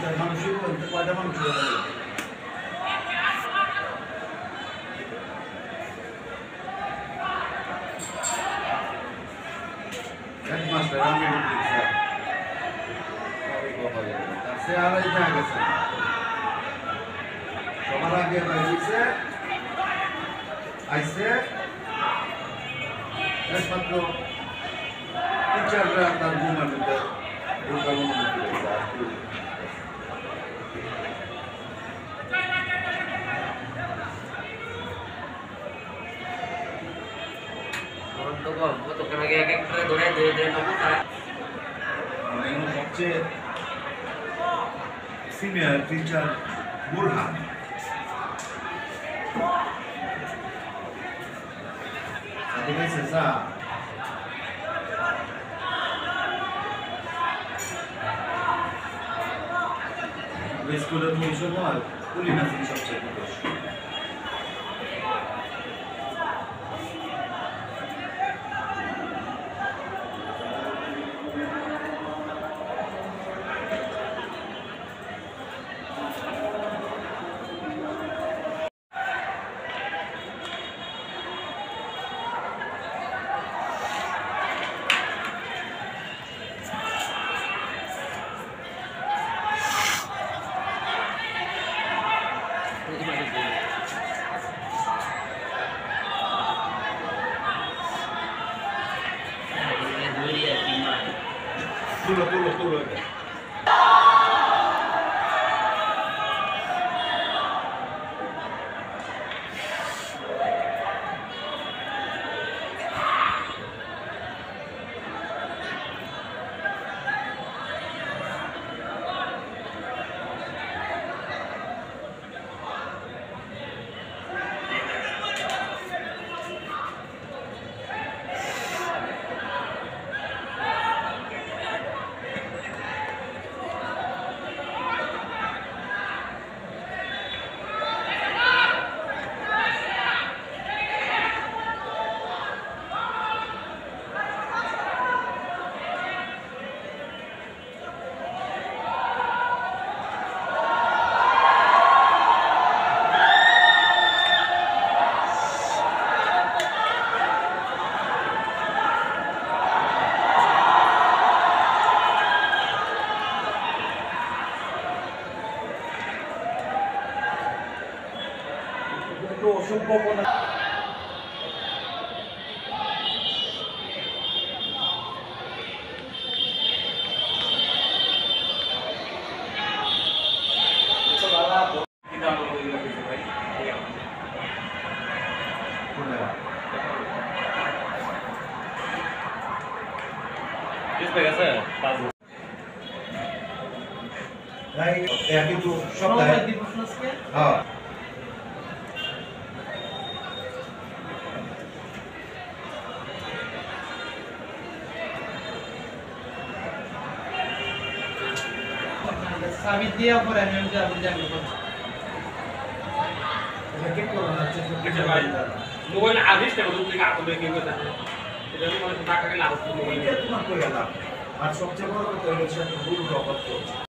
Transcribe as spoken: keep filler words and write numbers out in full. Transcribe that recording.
মানুষই বলতে কয়টা মানুষ হেডমাস্টার আমি স্যার সে আড়াই হয়ে গেছে সবার আগে হয়েছে আইসে একমাত্র টিচাররা তার ঘুমের মধ্যে দুর্গা অনুমতি রয়েছে সবচেয়ে সিনিয়র টিচার বুরহান দেখেছে স্যার স্কুলের ওই সময় পুলি নাচি সবচেয়ে প্রদর্শন Tulo, tulo, tulo. সম্ভাবনা কিন্তু সপ্তাহে হ্যাঁ साबित दिया पर एमएम का अभी जाने को लेकिन कोरोना से कितना भाई मोबाइल आदेश के बदले का आपको देखेंगे तो इधर मोबाइल उठा के ला दो मोबाइल कितना कोई आता और सबसे बड़ा तो इलेक्शन रूल रॉबर्ट को